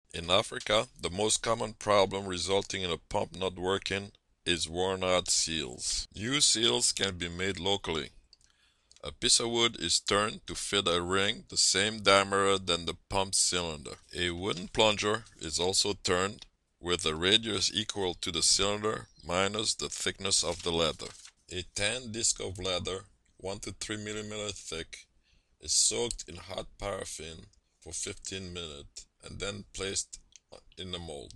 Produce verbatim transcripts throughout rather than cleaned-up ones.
In Africa, the most common problem resulting in a pump not working is worn out seals. New seals can be made locally. A piece of wood is turned to fit a ring the same diameter than the pump cylinder. A wooden plunger is also turned with a radius equal to the cylinder minus the thickness of the leather. A tan disc of leather, one to three millimeters thick, is soaked in hot paraffin for fifteen minutes and then placed in the mold.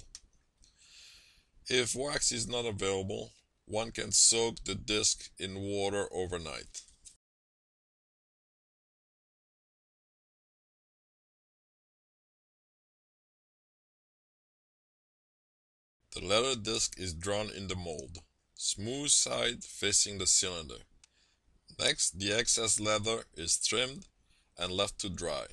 If wax is not available, one can soak the disc in water overnight. The leather disc is drawn in the mold, smooth side facing the cylinder. Next, the excess leather is trimmed and left to dry.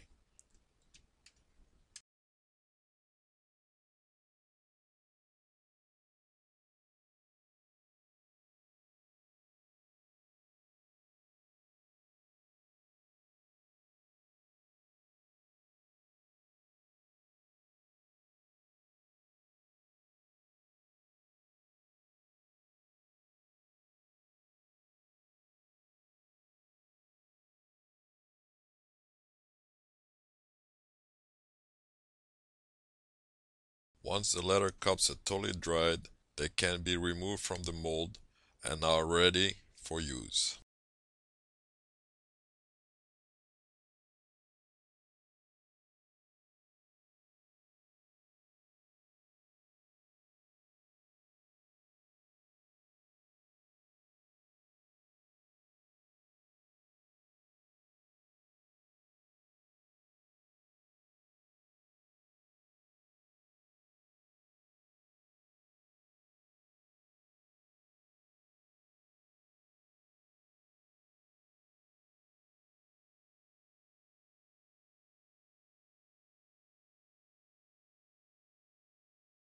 Once the leather cups are totally dried, they can be removed from the mold and are ready for use.